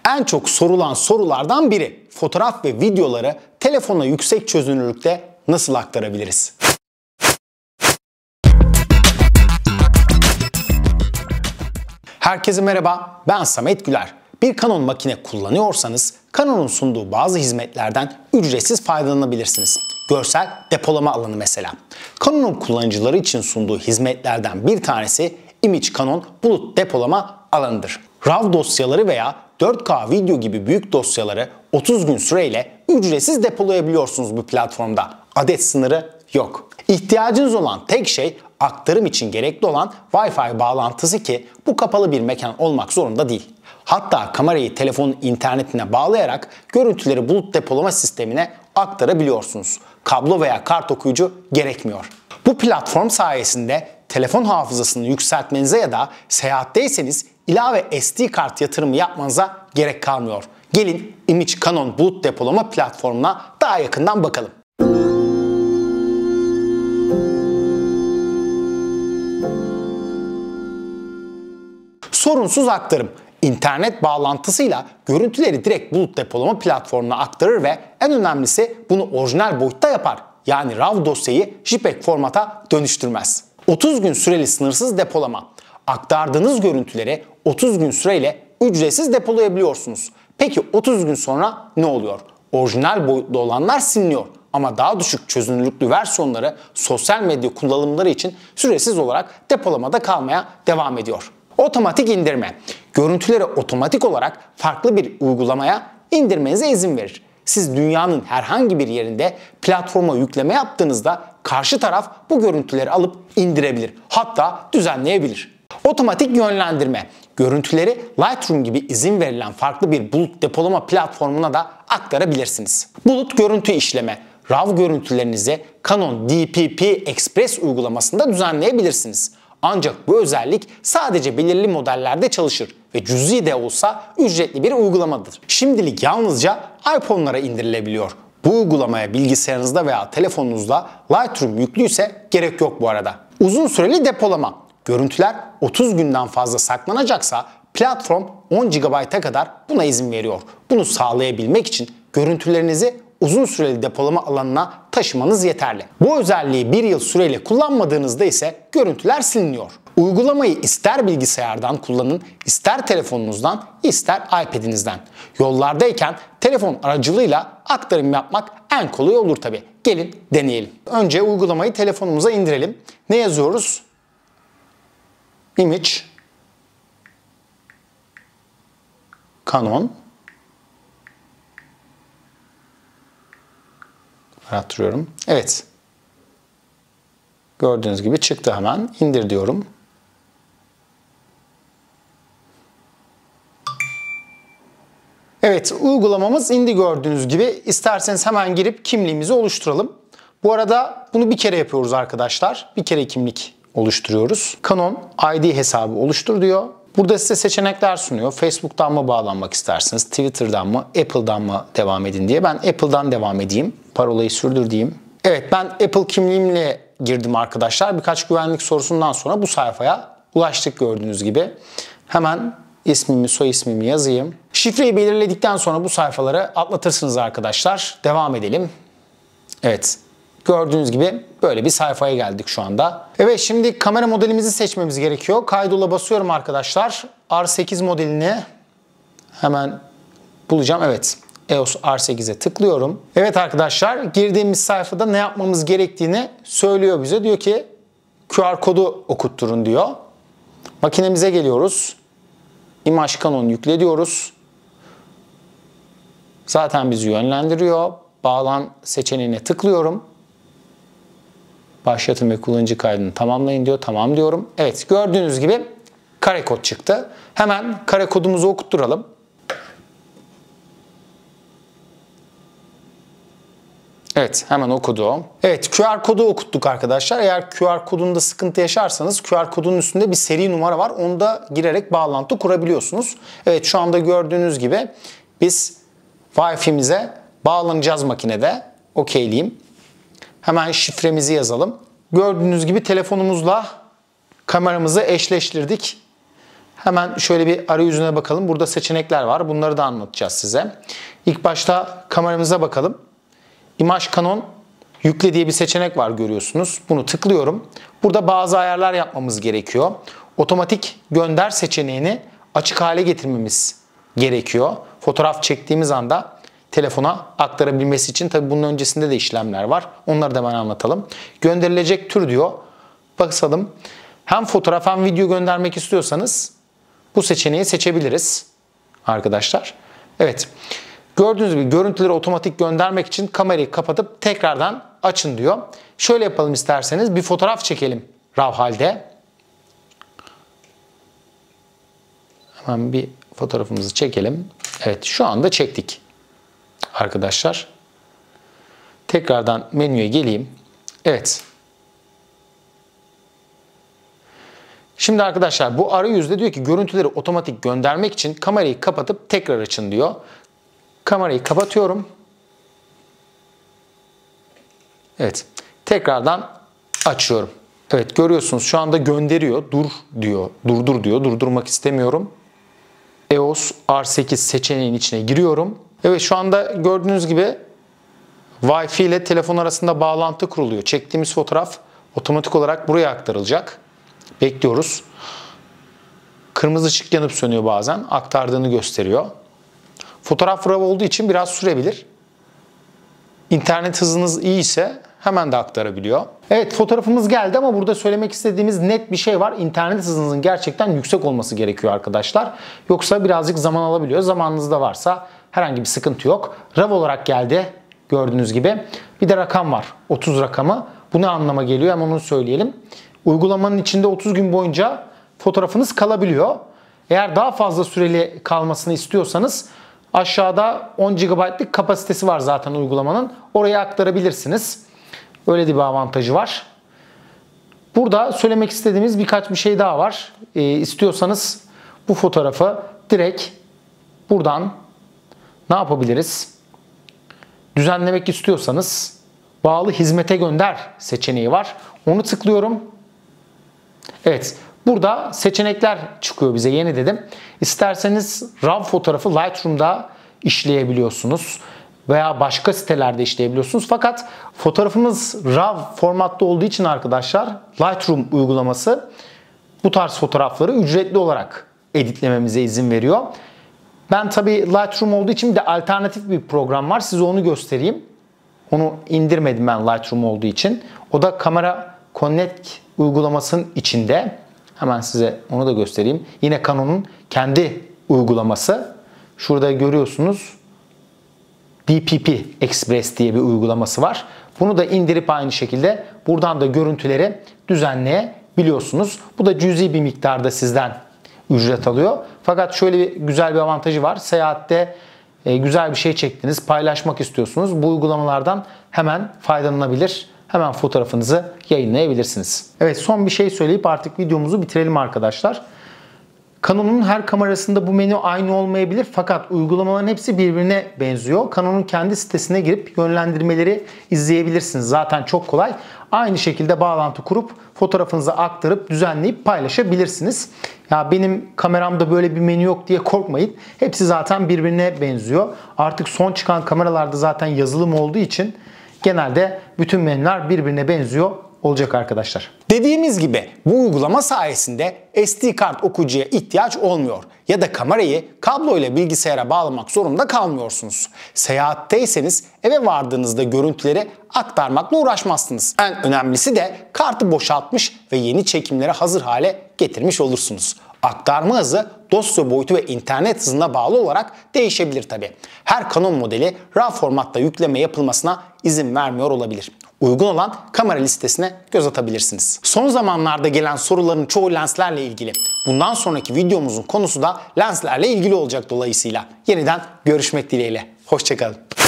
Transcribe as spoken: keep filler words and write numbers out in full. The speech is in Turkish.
En çok sorulan sorulardan biri. Fotoğraf ve videoları telefona yüksek çözünürlükte nasıl aktarabiliriz? Herkese merhaba, ben Samet Güler. Bir Canon makine kullanıyorsanız Canon'un sunduğu bazı hizmetlerden ücretsiz faydalanabilirsiniz. Görsel depolama alanı mesela. Canon'un kullanıcıları için sunduğu hizmetlerden bir tanesi Image Canon bulut depolama alanıdır. RAW dosyaları veya dört K video gibi büyük dosyaları otuz gün süreyle ücretsiz depolayabiliyorsunuz bu platformda. Adet sınırı yok. İhtiyacınız olan tek şey aktarım için gerekli olan Wi-Fi bağlantısı ki bu kapalı bir mekan olmak zorunda değil. Hatta kamerayı telefonun internetine bağlayarak görüntüleri bulut depolama sistemine aktarabiliyorsunuz. Kablo veya kart okuyucu gerekmiyor. Bu platform sayesinde telefon hafızasını yükseltmenize ya da seyahatteyseniz ilave S D kart yatırımı yapmanıza gerek kalmıyor. Gelin Image Canon bulut depolama platformuna daha yakından bakalım. Sorunsuz aktarım. İnternet bağlantısıyla görüntüleri direkt bulut depolama platformuna aktarır ve en önemlisi bunu orijinal boyutta yapar. Yani RAW dosyayı JPEG formata dönüştürmez. otuz gün süreli sınırsız depolama. Aktardığınız görüntüleri otuz gün süreyle ücretsiz depolayabiliyorsunuz. Peki otuz gün sonra ne oluyor? Orijinal boyutlu olanlar siliniyor ama daha düşük çözünürlüklü versiyonları sosyal medya kullanımları için süresiz olarak depolamada kalmaya devam ediyor. Otomatik indirme. Görüntüleri otomatik olarak farklı bir uygulamaya indirmenize izin verir. Siz dünyanın herhangi bir yerinde platforma yükleme yaptığınızda karşı taraf bu görüntüleri alıp indirebilir. Hatta düzenleyebilir. Otomatik yönlendirme. Görüntüleri Lightroom gibi izin verilen farklı bir bulut depolama platformuna da aktarabilirsiniz. Bulut görüntü işleme. RAW görüntülerinizi Canon D P P Express uygulamasında düzenleyebilirsiniz. Ancak bu özellik sadece belirli modellerde çalışır ve cüzi de olsa ücretli bir uygulamadır. Şimdilik yalnızca iPhone'lara indirilebiliyor. Bu uygulamaya bilgisayarınızda veya telefonunuzda Lightroom yüklüyse gerek yok bu arada. Uzun süreli depolama. Görüntüler otuz günden fazla saklanacaksa platform on gigabayta kadar buna izin veriyor. Bunu sağlayabilmek için görüntülerinizi uzun süreli depolama alanına taşımanız yeterli. Bu özelliği bir yıl süreyle kullanmadığınızda ise görüntüler siliniyor. Uygulamayı ister bilgisayardan kullanın, ister telefonunuzdan, ister iPad'inizden. Yollardayken telefon aracılığıyla aktarım yapmak en kolay olur tabi. Gelin deneyelim. Önce uygulamayı telefonumuza indirelim. Ne yazıyoruz? Image Canon arattırıyorum. Evet. Gördüğünüz gibi çıktı hemen. İndir diyorum. Evet, uygulamamız indi gördüğünüz gibi. İsterseniz hemen girip kimliğimizi oluşturalım. Bu arada bunu bir kere yapıyoruz arkadaşlar. Bir kere kimlik oluşturuyoruz. Canon I D hesabı oluştur diyor. Burada size seçenekler sunuyor. Facebook'tan mı bağlanmak istersiniz? Twitter'dan mı? Apple'dan mı devam edin diye. Ben Apple'dan devam edeyim. Parolayı sürdür diyeyim. Evet, ben Apple kimliğimle girdim arkadaşlar. Birkaç güvenlik sorusundan sonra bu sayfaya ulaştık gördüğünüz gibi. Hemen ismimi, soy ismimi yazayım. Şifreyi belirledikten sonra bu sayfaları atlatırsınız arkadaşlar. Devam edelim. Evet. Gördüğünüz gibi böyle bir sayfaya geldik şu anda. Evet, şimdi kamera modelimizi seçmemiz gerekiyor. Kaydola basıyorum arkadaşlar. R sekiz modelini hemen bulacağım. Evet. E O S R sekize tıklıyorum. Evet arkadaşlar, girdiğimiz sayfada ne yapmamız gerektiğini söylüyor bize. Diyor ki Q R kodu okutturun diyor. Makinemize geliyoruz. Image Canon yükle diyoruz. Zaten bizi yönlendiriyor. Bağlan seçeneğine tıklıyorum. Başlatın ve kullanıcı kaydını tamamlayın diyor. Tamam diyorum. Evet, gördüğünüz gibi kare kod çıktı. Hemen kare kodumuzu okutturalım. Evet, hemen okudu. Evet, Q R kodu okuttuk arkadaşlar. Eğer Q R kodunda sıkıntı yaşarsanız Q R kodunun üstünde bir seri numara var. Onu da girerek bağlantı kurabiliyorsunuz. Evet, şu anda gördüğünüz gibi biz Wi-Fi'mize bağlanacağız makinede. Okeyleyeyim. Hemen şifremizi yazalım. Gördüğünüz gibi telefonumuzla kameramızı eşleştirdik. Hemen şöyle bir arayüzüne bakalım. Burada seçenekler var. Bunları da anlatacağız size. İlk başta kameramıza bakalım. İmaj Canon yükle diye bir seçenek var, görüyorsunuz. Bunu tıklıyorum. Burada bazı ayarlar yapmamız gerekiyor. Otomatik gönder seçeneğini açık hale getirmemiz gerekiyor. Fotoğraf çektiğimiz anda telefona aktarabilmesi için. Tabii bunun öncesinde de işlemler var. Onları da hemen anlatalım. Gönderilecek tür diyor. Bakalım. Hem fotoğraf hem video göndermek istiyorsanız bu seçeneği seçebiliriz arkadaşlar. Evet. Gördüğünüz gibi görüntüleri otomatik göndermek için kamerayı kapatıp tekrardan açın diyor. Şöyle yapalım isterseniz. Bir fotoğraf çekelim RAW halde. Hemen bir fotoğrafımızı çekelim. Evet, şu anda çektik arkadaşlar. Tekrardan menüye geleyim. Evet. Şimdi arkadaşlar bu arayüzde diyor ki görüntüleri otomatik göndermek için kamerayı kapatıp tekrar açın diyor. Kamerayı kapatıyorum. Evet. Tekrardan açıyorum. Evet, görüyorsunuz şu anda gönderiyor. Dur diyor. Durdur diyor. Durdurmak istemiyorum. E O S R sekiz seçeneğin içine giriyorum. Evet, şu anda gördüğünüz gibi Wi-Fi ile telefon arasında bağlantı kuruluyor. Çektiğimiz fotoğraf otomatik olarak buraya aktarılacak. Bekliyoruz. Kırmızı ışık yanıp sönüyor bazen. Aktardığını gösteriyor. Fotoğraf RAW olduğu için biraz sürebilir. İnternet hızınız iyi ise hemen de aktarabiliyor. Evet, fotoğrafımız geldi ama burada söylemek istediğimiz net bir şey var. İnternet hızınızın gerçekten yüksek olması gerekiyor arkadaşlar. Yoksa birazcık zaman alabiliyor. Zamanınız da varsa herhangi bir sıkıntı yok. RAW olarak geldi gördüğünüz gibi. Bir de rakam var. otuz rakamı. Bu ne anlama geliyor? Hemen onu söyleyelim. Uygulamanın içinde otuz gün boyunca fotoğrafınız kalabiliyor. Eğer daha fazla süreli kalmasını istiyorsanız aşağıda on gigabaytlık kapasitesi var zaten uygulamanın. Oraya aktarabilirsiniz. Öyle bir avantajı var. Burada söylemek istediğimiz birkaç bir şey daha var. E, istiyorsanız bu fotoğrafı direkt buradan ne yapabiliriz? Düzenlemek istiyorsanız bağlı hizmete gönder seçeneği var. Onu tıklıyorum. Evet. Burada seçenekler çıkıyor bize, yeni dedim. İsterseniz RAW fotoğrafı Lightroom'da işleyebiliyorsunuz veya başka sitelerde işleyebiliyorsunuz. Fakat fotoğrafımız RAW formatta olduğu için arkadaşlar Lightroom uygulaması bu tarz fotoğrafları ücretli olarak editlememize izin veriyor. Ben tabii Lightroom olduğu için bir de alternatif bir program var. Size onu göstereyim. Onu indirmedim ben Lightroom olduğu için. O da Camera Connect uygulamasının içinde. Hemen size onu da göstereyim. Yine Canon'un kendi uygulaması. Şurada görüyorsunuz D P P Express diye bir uygulaması var. Bunu da indirip aynı şekilde buradan da görüntüleri düzenleyebiliyorsunuz. Bu da cüzi bir miktarda sizden ücret alıyor. Fakat şöyle bir güzel bir avantajı var. Seyahatte e, güzel bir şey çektiniz, paylaşmak istiyorsunuz. Bu uygulamalardan hemen faydalanabilir. Hemen fotoğrafınızı yayınlayabilirsiniz. Evet, son bir şey söyleyip artık videomuzu bitirelim arkadaşlar. Canon'un her kamerasında bu menü aynı olmayabilir fakat uygulamaların hepsi birbirine benziyor. Canon'un kendi sitesine girip yönlendirmeleri izleyebilirsiniz. Zaten çok kolay. Aynı şekilde bağlantı kurup fotoğrafınızı aktarıp düzenleyip paylaşabilirsiniz. Ya benim kameramda böyle bir menü yok diye korkmayın. Hepsi zaten birbirine benziyor. Artık son çıkan kameralarda zaten yazılım olduğu için genelde bütün menüler birbirine benziyor olacak arkadaşlar. Dediğimiz gibi bu uygulama sayesinde S D kart okuyucuya ihtiyaç olmuyor ya da kamerayı kablo ile bilgisayara bağlamak zorunda kalmıyorsunuz. Seyahatteyseniz eve vardığınızda görüntüleri aktarmakla uğraşmazsınız. En önemlisi de kartı boşaltmış ve yeni çekimlere hazır hale getirmiş olursunuz. Aktarma hızı dosya boyutu ve internet hızına bağlı olarak değişebilir tabi. Her Canon modeli RAW formatta yükleme yapılmasına izin vermiyor olabilir. Uygun olan kamera listesine göz atabilirsiniz. Son zamanlarda gelen soruların çoğu lenslerle ilgili. Bundan sonraki videomuzun konusu da lenslerle ilgili olacak dolayısıyla. Yeniden görüşmek dileğiyle. Hoşça kalın.